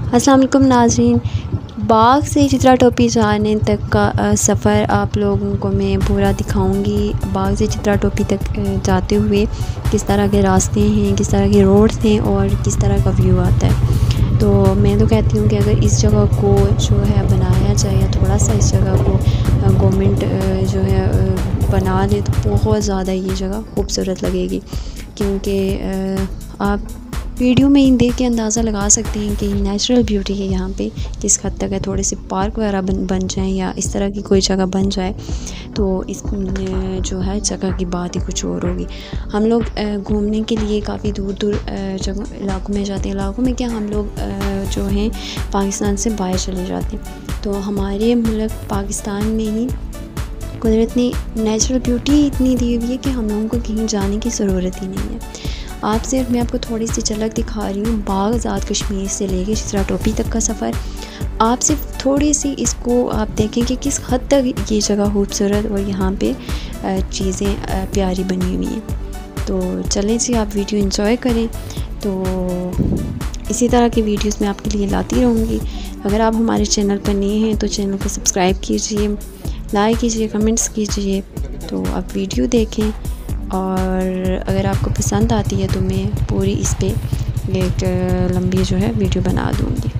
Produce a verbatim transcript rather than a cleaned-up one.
अस्सलाम वालेकुम नाज़रीन, बाग से चित्रा टोपी जाने तक का सफ़र आप लोगों को मैं पूरा दिखाऊंगी। बाग से चित्रा टोपी तक जाते हुए किस तरह के रास्ते हैं, किस तरह के रोड्स हैं और किस तरह का व्यू आता है। तो मैं तो कहती हूँ कि अगर इस जगह को जो है बनाया जाए या थोड़ा सा इस जगह को गवर्नमेंट जो है बना दे तो बहुत ज़्यादा ये जगह खूबसूरत लगेगी। क्योंकि आप वीडियो में ही देख के अंदाज़ा लगा सकते हैं कि नेचुरल ब्यूटी है यहाँ पे किस हद तक है। थोड़े से पार्क वगैरह बन बन जाएँ या इस तरह की कोई जगह बन जाए तो इस जो है जगह की बात ही कुछ और होगी। हम लोग घूमने के लिए काफ़ी दूर दूर जगह इलाकों में जाते हैं। इलाकों में क्या, हम लोग जो हैं पाकिस्तान से बाहर चले जाते हैं। तो हमारे मुल्क पाकिस्तान में ही कुदरत ने नेचुरल ब्यूटी इतनी दी हुई है कि हम लोगों को कहीं जाने की ज़रूरत ही नहीं है। आप सिर्फ मैं आपको थोड़ी सी झलक दिखा रही हूँ बाग आज़ाद कश्मीर से लेके चित्रा टोपी तक का सफ़र। आप सिर्फ थोड़ी सी इसको आप देखें कि किस हद तक ये जगह खूबसूरत और यहाँ पे चीज़ें प्यारी बनी हुई हैं। तो चलें जी, आप वीडियो एंजॉय करें। तो इसी तरह की वीडियोस मैं आपके लिए लाती रहूँगी। अगर आप हमारे चैनल पर नए हैं तो चैनल को सब्सक्राइब कीजिए, लाइक कीजिए, कमेंट्स कीजिए। तो आप वीडियो देखें और अगर आपको पसंद आती है तो मैं पूरी इस पे एक लंबी जो है वीडियो बना दूँगी।